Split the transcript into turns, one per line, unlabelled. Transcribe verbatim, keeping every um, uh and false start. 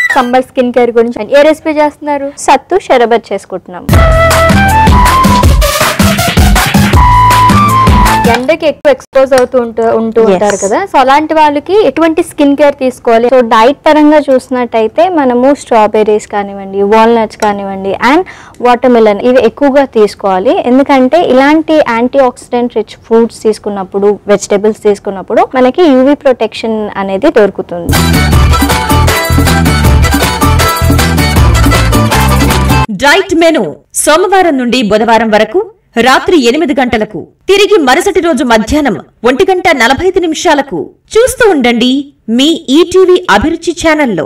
Summer skin care గురించి ఏ recipe చేస్తున్నారు?
సత్తు షరబత్ చేసుకుంటున్నాం.
ఎండకి ఎక్కువ ఎక్స్పోజ్ అవుతూ ఉంటూ ఉంటూ ఉంటారు కదా, సో అలాంటి వాళ్ళకి ఎటువంటి స్కిన్ కేర్ తీసుకోవాలి?
సో డైట్ పరంగా చూసినట్టయితే మనము స్ట్రాబెర్రీస్ కానివ్వండి, వాల్నట్స్ కానివ్వండి అండ్ వాటర్ మిలన్ ఇవి ఎక్కువగా తీసుకోవాలి. ఎందుకంటే ఇలాంటి యాంటీ ఆక్సిడెంట్ రిచ్ ఫ్రూట్స్ తీసుకున్నప్పుడు, వెజిటేబుల్స్ తీసుకున్నప్పుడు మనకి యూవీ ప్రొటెక్షన్ అనేది దొరుకుతుంది.
డైట్ మెను సోమవారం నుండి బుధవారం వరకు రాత్రి ఎనిమిది గంటలకు, తిరిగి మరుసటి రోజు మధ్యాహ్నం ఒంటి గంట నలభై ఐదు నిమిషాలకు చూస్తూ ఉండండి మీ ఈటీవీ అభిరుచి ఛానల్లో.